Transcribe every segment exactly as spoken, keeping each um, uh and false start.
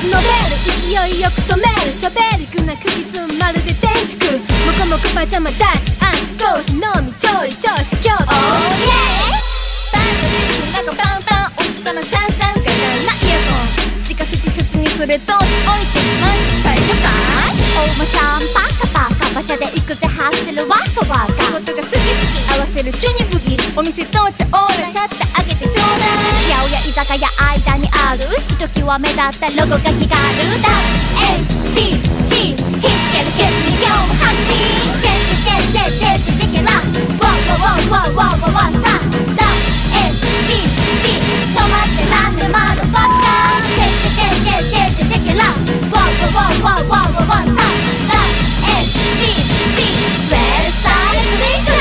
伸べる勢いよく止めるチョベリグな釘すんまるで電池くモコモコパジャマダンスアンツコーヒー飲みちょい調子強度 Oh yeah パンとジップ中パンパンおっさまさんさんガガなイヤホン自家製 T シャツにそれ通し置いてみます最初かいお馬さんパカパカ馬車で行くぜ走るワクワク仕事が好き好き合わせるチュニブギお店通っちゃオーラシャッター開けてちょうだい八百屋居酒屋間にあるひときわ目立ったロゴが光るだ エスピーシー 火つけるケツに今日もハッピーチェッチェチェチェチェチェケラワワワワワワワさだ エスピーシー 止まってなんでまだバカチェチェチェチェチェチェチェケラワワワワワワワさだ エスピーシー ウェルサイクリンクラ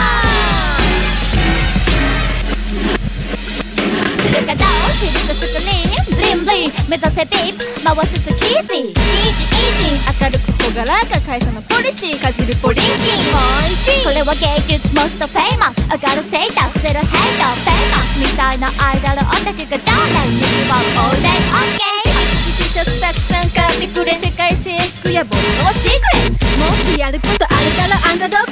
来るかどうシルクスクリーンブリンブリン目指せビープ回すスキージーイージーイージー明るく朗らか会社のポリシーかじるポリンキンおいしいこれは芸術モストフェイマス上がるステータスするヘイトフェイマスみたいなアイドルオタクが常連君はオールデイオッケー T シャツたくさん買ってくれ世界征服やボルトはシークレットもっとやることあるからアンダードッグ